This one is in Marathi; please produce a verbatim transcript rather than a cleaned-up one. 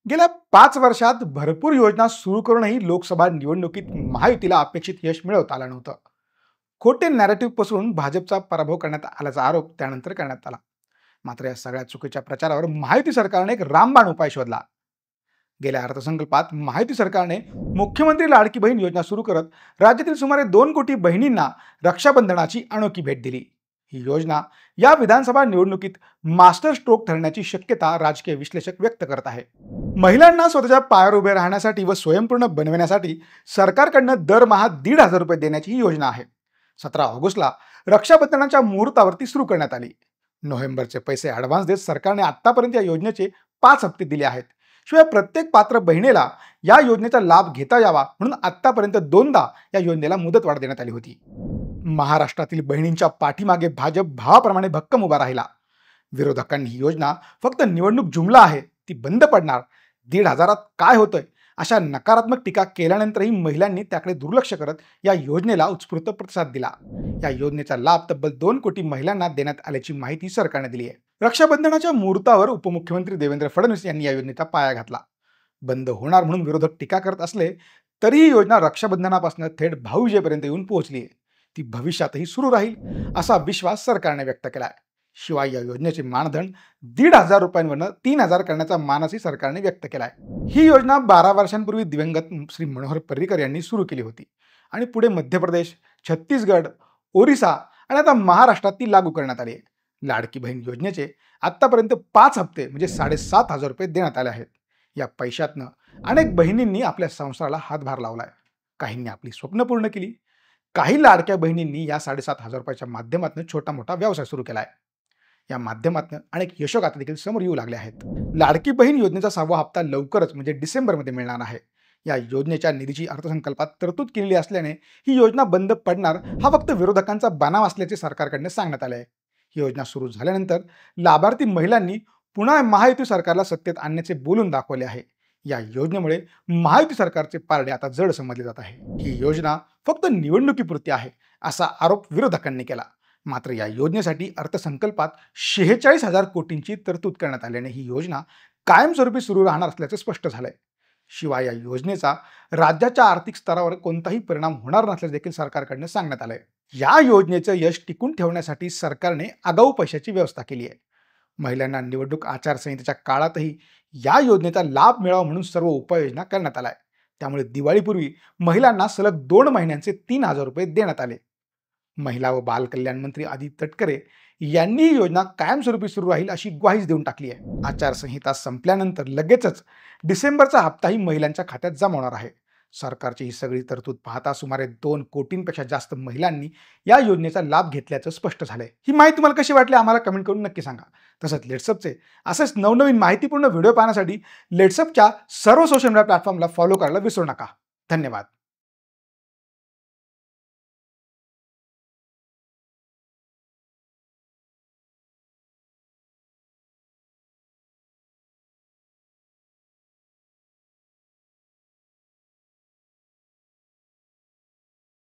गेल्या पाच वर्षात भरपूर योजना सुरू करूनही लोकसभा निवडणुकीत महायुतीला अपेक्षित यश मिळवता आलं नव्हतं. खोटे नॅरेटिव्ह पसरून भाजपचा पराभव करण्यात आल्याचा आरोप त्यानंतर करण्यात आला. मात्र या सगळ्या चुकीच्या प्रचारावर महायुती सरकारने एक रामबाण उपाय शोधला. गेल्या अर्थसंकल्पात महायुती सरकारने मुख्यमंत्री लाडकी बहीण योजना सुरू करत राज्यातील सुमारे दोन कोटी बहिणींना रक्षाबंधनाची अनोखी भेट दिली. ही योजना या विधानसभा निवडणुकीत मास्टर स्ट्रोक ठरण्याची शक्यता राजकीय विश्लेषक व्यक्त करत आहे. महिलांना स्वतःच्या पायावर उभे राहण्यासाठी व स्वयंपूर्ण बनविण्यासाठी सरकारकडनं दरमहा दीड हजार रुपये देण्याची ही योजना आहे. सतरा ऑगस्टला रक्षाबंधनाच्या मुहूर्तावरती सुरू करण्यात आली. नोव्हेंबरचे पैसे ॲडव्हान्स देत सरकारने आतापर्यंत या योजनेचे पाच हप्ते दिले आहेत. शिवाय प्रत्येक पात्र बहिणीला या योजनेचा लाभ घेता यावा म्हणून आतापर्यंत दोनदा या योजनेला मुदतवाढ देण्यात आली होती. महाराष्ट्रातील बहिणींच्या पाठीमागे भाजप भावाप्रमाणे भक्कम उभा राहिला. विरोधकांनी ही योजना फक्त निवडणूक जुमला आहे, ती बंद पडणार, दीड हजारात काय होतंय अशा नकारात्मक टीका केल्यानंतरही महिलांनी त्याकडे दुर्लक्ष करत या योजनेला उत्स्फूर्त प्रतिसाद दिला. या योजनेचा लाभ तब्बल दोन कोटी महिलांना देण्यात आल्याची माहिती सरकारने दिली आहे. रक्षाबंधनाच्या मुहूर्तावर उपमुख्यमंत्री देवेंद्र फडणवीस यांनी या योजनेचा पाया घातला. बंद होणार म्हणून विरोधक टीका करत असले तरी ही योजना रक्षाबंधनापासून थेट भाऊबीजेपर्यंत येऊन पोहोचली आहे. ती भविष्यातही सुरू राहील असा विश्वास सरकारने व्यक्त केला आहे. शिवाय या योजनेचे मानधन दीड हजार रुपयांवरनं तीन हजार करण्याचा मानसही सरकारने व्यक्त केला आहे. ही योजना बारा वर्षांपूर्वी दिवंगत श्री मनोहर पर्रीकर यांनी सुरू केली होती आणि पुढे मध्य प्रदेश, छत्तीसगड, ओरिसा आणि आता महाराष्ट्रात ती लागू करण्यात आली आहे. लाडकी बहीण योजनेचे आतापर्यंत पाच हप्ते म्हणजे साडेसात हजार रुपये देण्यात आले आहेत. या पैशातनं अनेक बहिणींनी आपल्या संसाराला हातभार लावलाय. काहींनी आपली स्वप्न पूर्ण केली. काही लाडक्या बहिणींनी या साडेसात हजार रुपयाच्या माध्यमातून छोटा मोठा व्यवसाय सुरू केलाय. या माध्यमातून अनेक यशोगाथा देखील समोर येऊ लागल्या आहेत. लाडकी बहीण योजनेचा सहावा हप्ता लवकरच म्हणजे डिसेंबरमध्ये मिळणार आहे. या योजनेच्या निधीची अर्थसंकल्पात तरतूद केलेली असल्याने ही योजना बंद पडणार हा फक्त विरोधकांचा बनाव असल्याचे सरकारकडून सांगण्यात आले आहे. ही योजना सुरू झाल्यानंतर लाभार्थी महिलांनी पुन्हा महायुती सरकारला सत्तेत आणण्याचे बोलून दाखवले आहे. या योजनेमुळे महायुती सरकारचे पारडे आता जड समजले जात आहे. ही योजना फक्त निवडणुकीपुरती आहे असा आरोप विरोधकांनी केला. मात्र या योजनेसाठी अर्थसंकल्पात शेहेचाळीस हजार कोटींची तरतूद करण्यात आल्याने ही योजना कायमस्वरूपी सुरू राहणार असल्याचे स्पष्ट झालंय. शिवाय या योजनेचा राज्याच्या आर्थिक स्तरावर कोणताही परिणाम होणार नसल्याचे देखील सरकारकडून सांगण्यात आलंय. या योजनेचं यश टिकून ठेवण्यासाठी सरकारने आगाऊ पैशाची व्यवस्था केली आहे. महिलांना निवडणूक आचारसंहितेच्या काळातही या योजनेचा लाभ मिळावा म्हणून सर्व उपाययोजना करण्यात आल्या. त्यामुळे दिवाळीपूर्वी महिलांना सलग दोन महिन्यांचे तीन हजार रुपये देण्यात आले. महिला व बाल कल्याण मंत्री आदिती तटकरे यांनी ही योजना कायमस्वरूपी सुरू राहील अशी ग्वाहीच देऊन टाकली आहे. आचारसंहिता संपल्यानंतर लगेचच डिसेंबरचा हप्ताही महिलांच्या खात्यात जमा होणार आहे. सरकारची ही सगळी तरतूद पाहता सुमारे दोन कोटींपेक्षा जास्त महिलांनी या योजनेचा लाभ घेतल्याचं स्पष्ट झालंय. ही माहिती तुम्हाला कशी वाटली आम्हाला कमेंट करून नक्की सांगा. तसंच लेट्सअपचे असेच नवनवीन माहितीपूर्ण व्हिडिओ पाहण्यासाठी लेट्सअपच्या सर्व सोशल मीडिया प्लॅटफॉर्मला फॉलो करायला विसरू नका. धन्यवाद.